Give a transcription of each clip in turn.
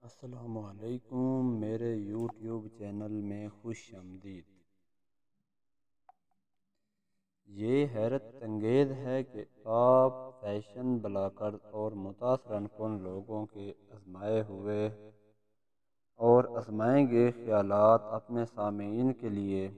السلام علیکم، میرے یوٹیوب چینل میں خوش آمدید۔ یہ حیرت انگیز ہے کہ آپ فیشن بلاگر اور متاثر کن لوگوں کے آزمائے ہوئے اور آزمائے گئے خیالات اپنے سامعین کے لیے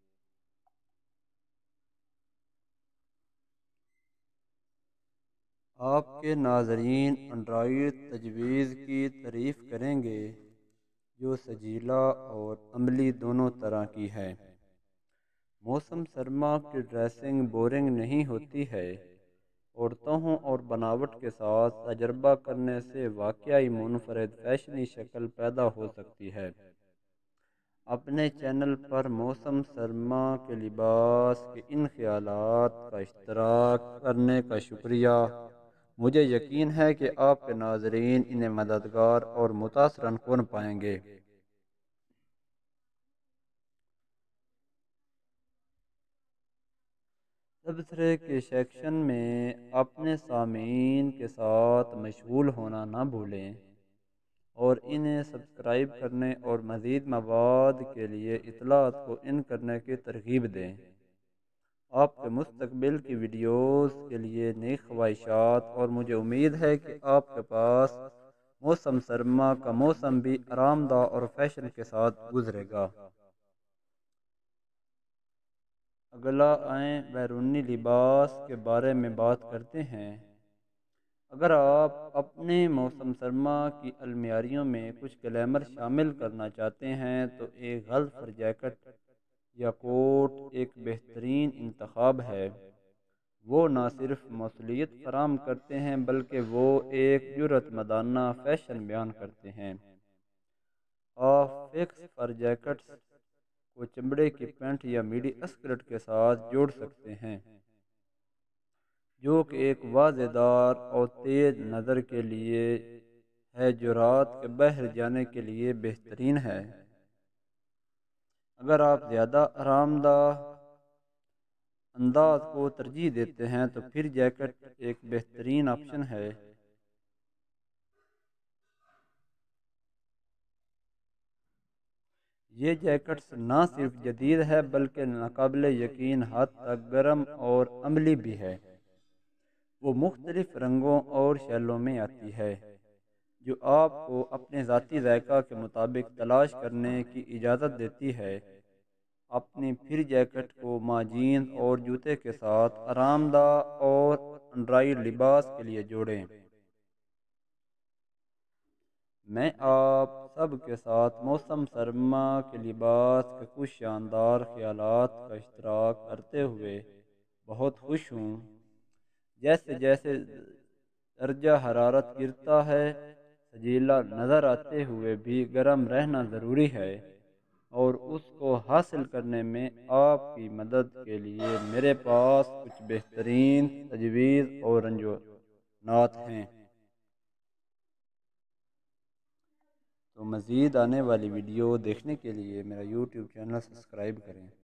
آپ کے ناظرین اینڈرائیڈ تجویز کی تعریف کریں گے جو سجیلا اور عملی دونوں طرح کی ہے۔ موسم سرما کی ڈریسنگ بورنگ نہیں ہوتی ہے اور تہوں اور بناوٹ کے ساتھ تجربہ کرنے سے واقعی منفرد فیشنی شکل پیدا ہو سکتی ہے۔ اپنے چینل پر موسم سرما کے لباس کے ان خیالات کا اشتراک کرنے کا شکریہ۔ مجھے یقین ہے کہ آپ کے ناظرین انہیں مددگار اور متاثر کن پائیں گے۔ تبصرے کے سیکشن میں اپنے سامعین کے ساتھ مشغول ہونا نہ بھولیں اور انہیں سبسکرائب کرنے اور مزید مواد کے لیے اطلاعات کو ان کرنے کی ترغیب دیں۔ آپ کے مستقبل کی ویڈیوز کے لیے نئی خواہشات اور مجھے امید ہے کہ آپ کے پاس موسم سرما کا موسم بھی آرام دہ اور فیشن کے ساتھ گزرے گا۔ اگلا آئیں بیرونی لباس کے بارے میں بات کرتے ہیں۔ اگر آپ اپنے موسم سرما کی الماریوں میں کچھ گلیمر شامل کرنا چاہتے ہیں تو ایک غلظ فر جیکٹ یا کوٹ ایک بہترین انتخاب ہے۔ وہ نہ صرف موصلیت فراہم کرتے ہیں بلکہ وہ ایک جرأت مندانہ فیشن بیان کرتے ہیں۔ آپ فکس فر جیکٹس کو چمڑے کی پینٹ یا میڈی اسکرٹ کے ساتھ جوڑ سکتے ہیں جو کہ ایک واضح دار اور تیز نظر کے لیے ہے جو رات کے باہر جانے کے لیے بہترین ہے۔ اگر آپ زیادہ آرام دہ انداز کو ترجیح دیتے ہیں تو پھر جیکٹ ایک بہترین آپشن ہے۔ یہ جیکٹس نہ صرف جدید ہے بلکہ ناقابل یقین حد تک گرم اور عملی بھی ہے۔ وہ مختلف رنگوں اور شیلوں میں آتی ہے جو آپ کو اپنے ذاتی ذائقہ کے مطابق تلاش کرنے کی اجازت دیتی ہے۔ اپنی پھر جیکٹ کو جینز اور جوتے کے ساتھ آرام دہ اور اینڈرائیڈ لباس کے لیے جوڑیں۔ میں آپ سب کے ساتھ موسم سرما کے لباس کے کچھ شاندار خیالات کا اشتراک کرتے ہوئے بہت خوش ہوں۔ جیسے جیسے درجہ حرارت گرتا ہے، سجیلا نظر آتے ہوئے بھی گرم رہنا ضروری ہے اور اس کو حاصل کرنے میں آپ کی مدد کے لیے میرے پاس کچھ بہترین تجویز اور رجحانات ہیں۔ تو مزید آنے والی ویڈیو دیکھنے کے لیے میرا یوٹیوب چینل سبسکرائب کریں۔